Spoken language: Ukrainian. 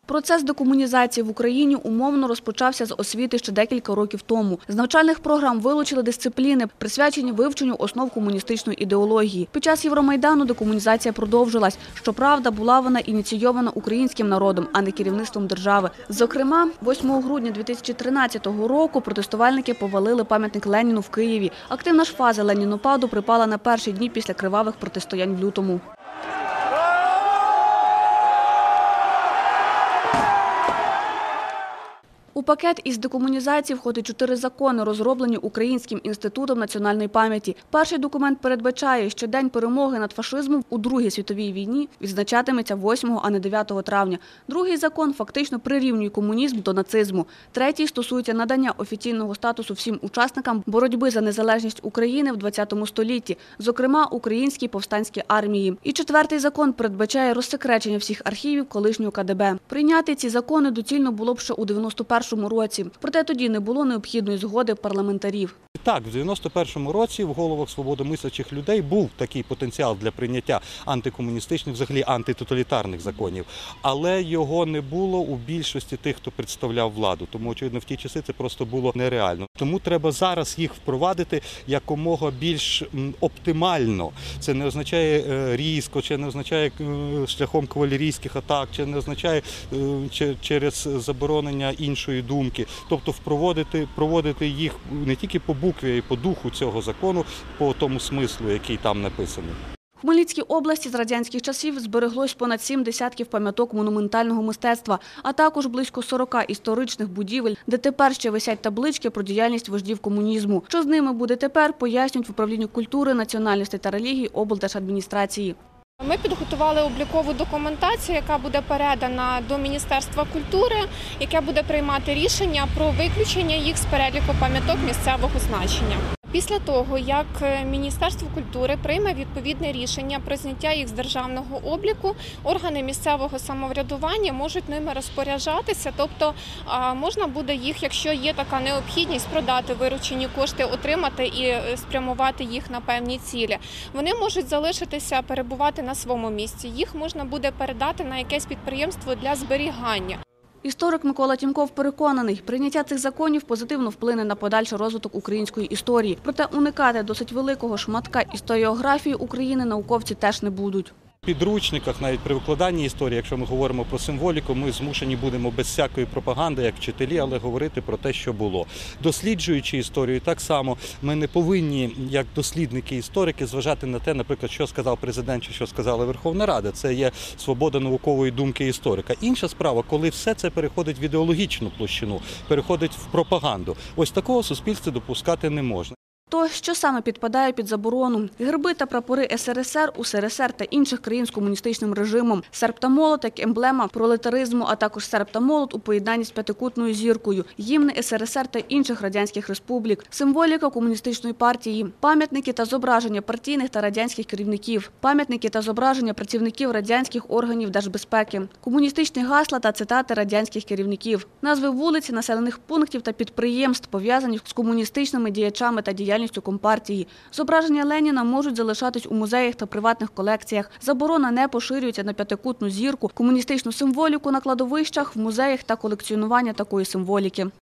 Процес декомунізації в Україні умовно розпочався з освіти ще декілька років тому. З навчальних програм вилучили дисципліни, присвячені вивченню основ комуністичної ідеології. Під час Євромайдану декомунізація продовжилась. Щоправда, була вона ініційована українським народом, а не керівництвом держави. Зокрема, 8 грудня 2013 року протестувальники повалили пам'ятник Леніну в Києві. Активна ж фаза ленінопаду припала на перші дні після кривавих протистоянь в лютому. У пакет із декомунізації входить 4 закони, розроблені Українським інститутом національної пам'яті. Перший документ передбачає, що День перемоги над фашизмом у Другій світовій війні відзначатиметься 8, а не 9 травня. Другий закон фактично прирівнює комунізм до нацизму. Третій стосується надання офіційного статусу всім учасникам боротьби за незалежність України в ХХ столітті, зокрема Українській повстанській армії. І четвертий закон передбачає розсекречення всіх архівів колишнього КДБ. Прийняти ці закони доцільно було б ще у 91-му році. Проте тоді не було необхідної згоди парламентарів. Так, в 91-му році в головах свободомислячих людей був такий потенціал для прийняття антикомуністичних, взагалі антитоталітарних законів. Але його не було у більшості тих, хто представляв владу. Тому, очевидно, в ті часи це просто було нереально. Тому треба зараз їх впровадити якомога більш оптимально. Це не означає різко, чи не означає шляхом кавалерійських атак, чи не означає через заборонення іншої думки. Тобто проводити їх не тільки по букві, а й по духу цього закону, по тому смислу, який там написаний. В Хмельницькій області з радянських часів збереглось понад 7 десятків пам'яток монументального мистецтва, а також близько 40 історичних будівель, де тепер ще висять таблички про діяльність вождів комунізму. Що з ними буде тепер, пояснюють в управлінні культури, національностей та релігій облдержадміністрації. Ми підготували облікову документацію, яка буде передана до Міністерства культури, яке буде приймати рішення про виключення їх з переліку пам'яток місцевого значення. Після того, як Міністерство культури прийме відповідне рішення про зняття їх з державного обліку, органи місцевого самоврядування можуть ними розпоряджатися, тобто можна буде їх, якщо є така необхідність, продати виручені кошти, отримати і спрямувати їх на певні цілі. Вони можуть залишитися, перебувати на своєму місці, їх можна буде передати на якесь підприємство для зберігання. Історик Микола Тімков переконаний, прийняття цих законів позитивно вплине на подальший розвиток української історії. Проте уникати досить великого шматка історіографії України науковці теж не будуть. В підручниках, навіть при викладанні історії, якщо ми говоримо про символіку, ми змушені будемо без всякої пропаганди, як вчителі, але говорити про те, що було. Досліджуючи історію, так само ми не повинні, як дослідники історики, зважати на те, наприклад, що сказав президент чи що сказала Верховна Рада. Це є свобода наукової думки історика. Інша справа, коли все це переходить в ідеологічну площину, переходить в пропаганду. Ось такого суспільства допускати не можна. То, що саме підпадає під заборону? Герби та прапори СРСР, УСРСР та інших країн з комуністичним режимом. Серп та молот як емблема пролетаризму, а також серп та молот у поєднанні з п'ятикутною зіркою. Гімни СРСР та інших радянських республік. Символіка комуністичної партії. Пам'ятники та зображення партійних та радянських керівників. Пам'ятники та зображення працівників радянських органів держбезпеки. Комуністичні гасла та цитати радянських керівників. Назви вулиць, населених пунктів та підприємств, пов'язані з комуністичними діячами та діяльністю Компартії. Зображення Леніна можуть залишатись у музеях та приватних колекціях. Заборона не поширюється на п'ятикутну зірку, комуністичну символіку на кладовищах, в музеях та колекціонування такої символіки.